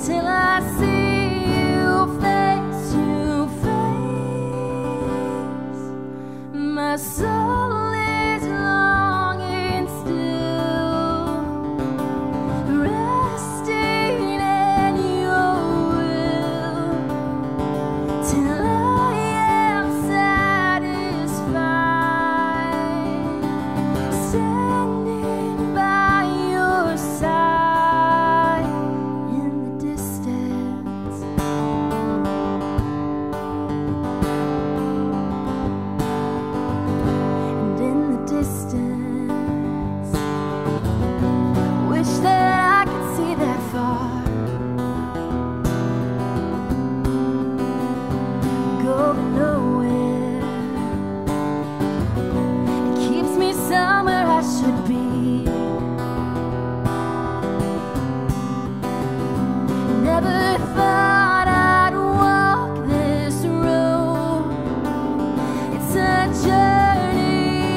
till I see you face to face. My soul is longing still, resting in your will, till I am satisfied, standing by your side in the distance. And in the distance, wish that I could see that far, go nowhere. It keeps me somewhere I should be. Never thought I'd walk this road. It's a journey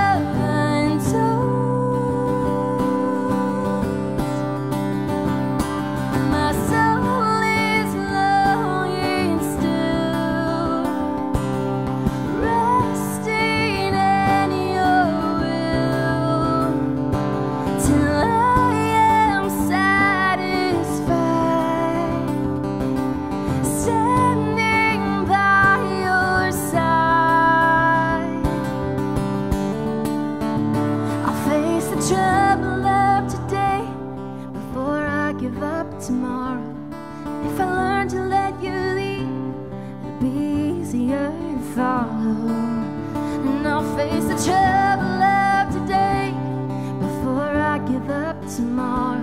untold. My soul is longing still, resting in your will, till I am satisfied, standing by your side. I'll face the trouble of today before I give up tomorrow. If I learn to let you lead, it'll be easier to follow. And I'll face the trouble of today before I give up tomorrow.